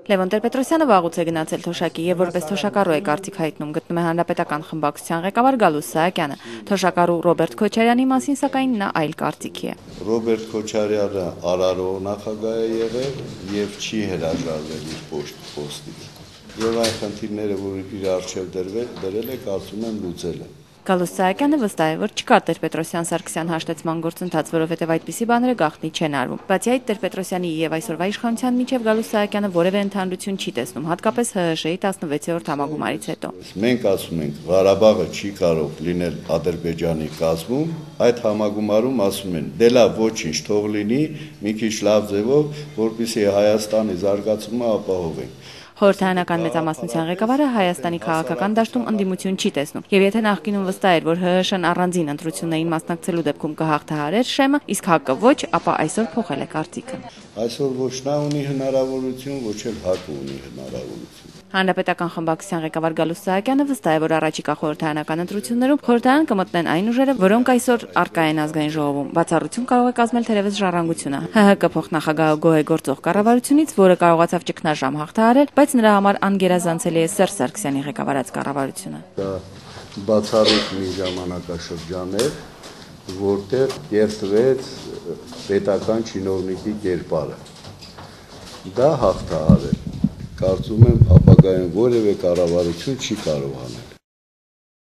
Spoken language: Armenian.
Լևոն Տեր-Պետրոսյանը վաղուց է գնացել թոշակի եւ որպես թոշակառու է կարծիք հայտնում, գտնում է Հանրապետական խմբակցության ղեկավար Գալուստ Սահակյանը։ Թոշակառու Ռոբերտ Քոչարյանի մասին սակայն նա այլ կարծիքի է։ Ռոբերտ Քոչարյանը արարող նախագահ է եղել եւ չի հրաժարվել իր պոստից։ Եվ այն խնդիրները, որ իր առջև դրել է, կարծում եմ լուծել է։ Գալուստ Սահակյանը վստահ է, որ չկա Տեր-Պետրոսյան-Սարգսյան հաշտեցման գործընթաց, որովհետև այդպիսի բաները գաղտնի չեն արվում։ Բացի այդ, Տեր-Պետրոսյանի եւ այսօրվա իշխանության միջև Գալուստ Սահակյանը որևէ ընդհանրություն չի տեսնում, հատկապես ՀՀՇ-ի 16-րդ համագումարից հետո։ Մենք ասում ենք, Ղարաբաղը չի կարող լինել Ադրբեջանի կազմում, այդ համագումարում ասում են, դե լավ, ոչինչ, թող լինի, մի քիչ լավ ձևով, որպեսզի Հայաստանի զարգացումը ապահովենք։ Խորհրդարանական մեծամասնության ղեկավարը Հայաստանի քաղաքական դաշտում ընդդիմություն չի տեսնում։ Եվ եթե նախկինում վստահ էր, որ ՀՀՇ-ն առանձին ընտրություններին մասնակցելու դեպքում կհաղթահարեր շեմը, իսկ ՀԱԿ-ը ոչ, ապա այսօր փոխել է կարծիքը։ Այսօր ոչ նա ունի հնարավորություն, ոչ էլ ՀԱԿ-ը ունի հնարավորություն։ Հանրապետական խմբակցության ղեկավար Գալուստ Սահակյանը վստահ է, որ առաջիկա խորհրդարանական ընտրություններում խորհրդարան կմտնեն այն ուժերը, որոնք այսօր առկա են ազգային ժողովում։ Բացառություն կարող է կազմել թերևս Ժառանգությունը։ ՀՀԿ փոխնախագահը գոհ է գործող կառավարությունից, որը կարողացավ ճգնաժամ հաղթահարել, բայց նրա համար անգերազանցելի է Սերժ Սարգսյանի ղեկավարած կառավարությունը։ Դա բացառիկ մի ժամանակաշրջան էր, որտեղ կերտվեց պետական չինովնիկի կերպարը։ Դա հաղթահարել, կարծում եմ, ապագայում որևէ կառավարություն չի կարող անել։